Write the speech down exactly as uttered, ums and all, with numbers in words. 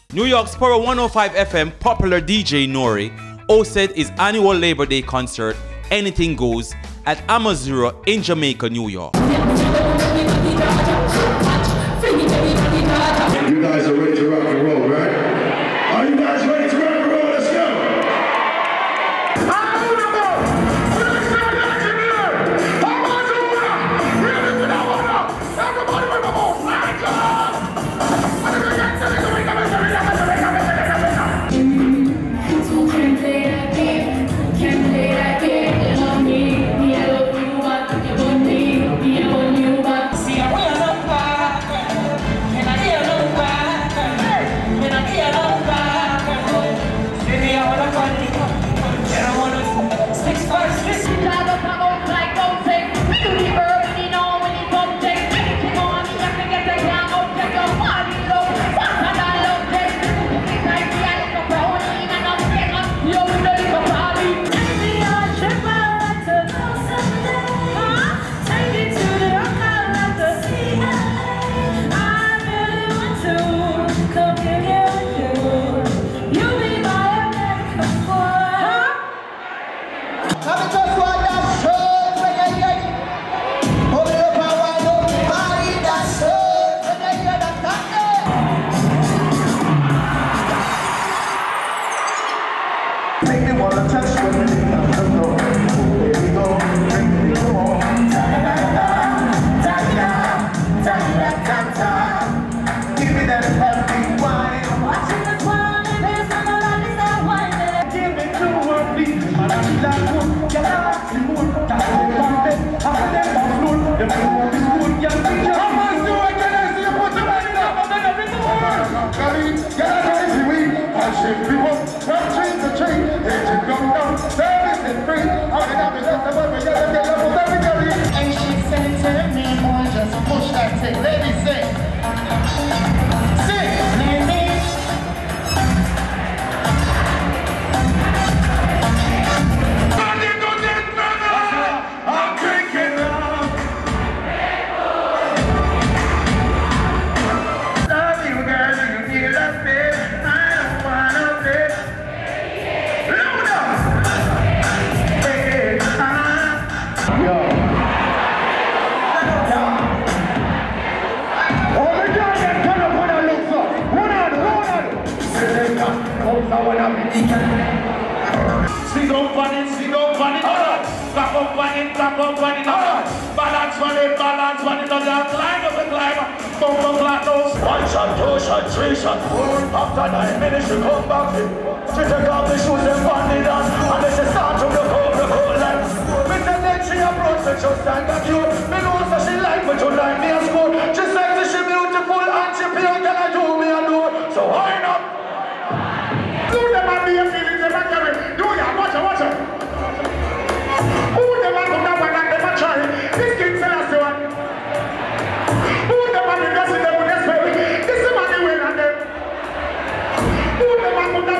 New York's Power one oh five F M popular D J Nori hosted his annual Labor Day concert, Anything Goes, at Amazura in Jamaica, New York. You guys are ready to rock and roll, right? Are you guys ready to rock and roll? Let's go! Who the man